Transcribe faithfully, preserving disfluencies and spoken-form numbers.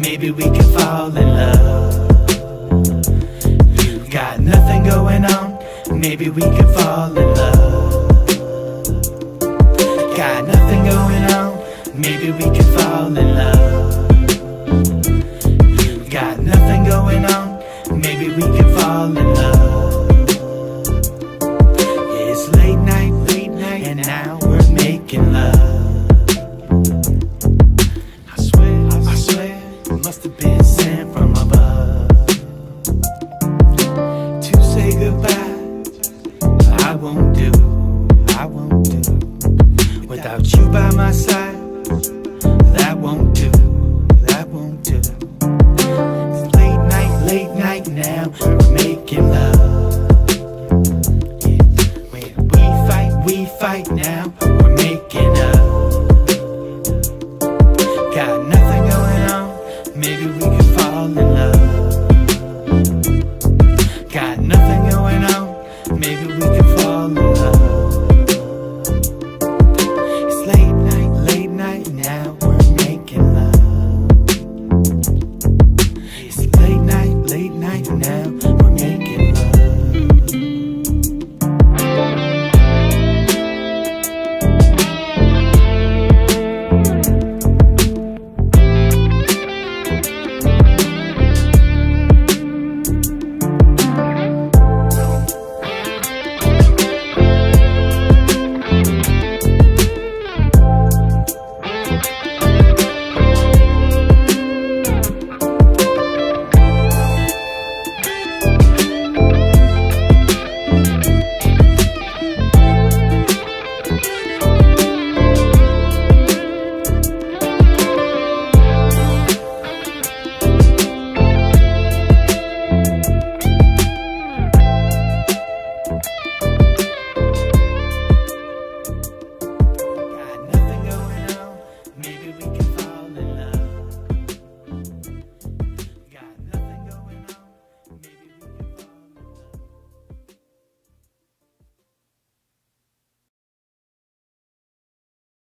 maybe we can fall in love. Got nothing going on, maybe we can fall in love. Got nothing going on, maybe we can fall in love. Got nothing going on, maybe we can fall in love. It's late night, late night, and now we're making love. I swear, I swear, it must have been sent from above to say goodbye. I won't do, I won't do without you by my side. That won't do, that won't do. It's late night, late night now, we're making love. Yeah. When we fight, we fight now, we're making up. Got nothing going on, maybe we can fall in love.